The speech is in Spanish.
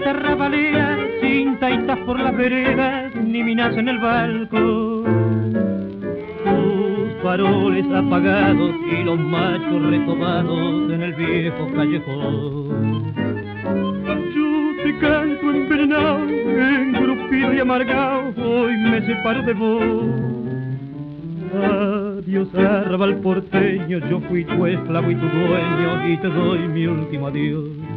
te rabalea sin taitas por las veredas, ni minas en el balcón. Tus faroles apagados y los machos retomados en el viejo callejón. Yo te canto envenenado, engrupido y amargado, hoy me separo de vos. Adiós, arrabal porteño, yo fui tu esclavo y tu dueño, y te doy mi último adiós.